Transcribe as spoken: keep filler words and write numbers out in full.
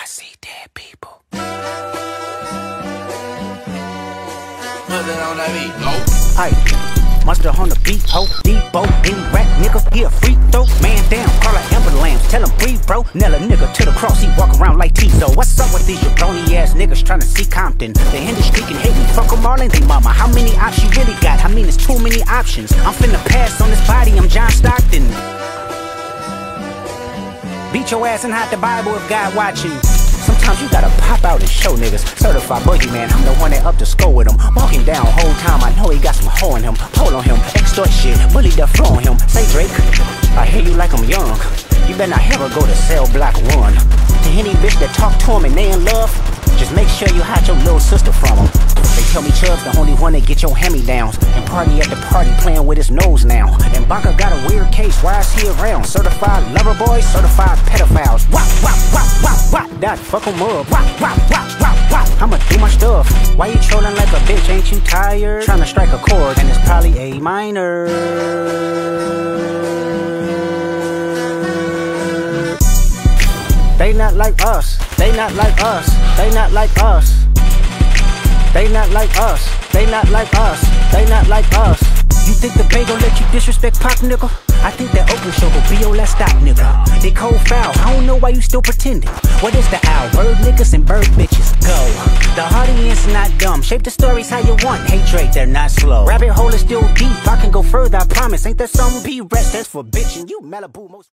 see dead people. Put that on that beat, go. Aye, monster on the beat, ho, Debo, any rap nigga, he a free throw. Man down, call her ambulance, tell him breathe, bro. Nail a nigga to the cross, he walk around like Tizo. What's up with these jabroni ass niggas trying to see Compton? The industry can hate me, fuck them all and they mama. How many options you really got? I mean, it's too many options. I'm finna pass on this body, I'm John Stockton. Beat your ass and hide the Bible if God watching. Sometimes you gotta pop out and show niggas. Certified boogeyman, I'm the one that up to score with him. Walking down whole time, I know he got some hoe in him. Pull on him, extort shit, bully the flow on him. Say Drake, I hear you like I'm young. You better not ever go to cell block one. To any bitch that talk to him and they in love, just make sure you hide your little sister from him. They tell me Chubb's the only one that get your hand-me-downs. And party at the party playing with his nose now. And Baka got a weird case, why is he around? Certified lover boys, certified pedophiles. Wop, wop, wop, wop, wop, that fuck him up. Wop, wop, wop, wop, wop, I'ma do my stuff. Why you trolling like a bitch, ain't you tired? Trying to strike a chord, and it's probably A minor. They not like us, they not like us, they not like us. They not like us, they not like us, they not like us. You think the Bay gon' let you disrespect Pop, nigga? I think that Oakland show gon' be your last stop, nigga. They cold foul, I don't know why you still pretending. What is the owl? Bird niggas and bird bitches, go. The audience not dumb, shape the stories how you want. Hey Drake, they're not slow. Rabbit hole is still deep, I can go further, I promise. Ain't that something? P-Rest, that's for bitchin', you Malibu most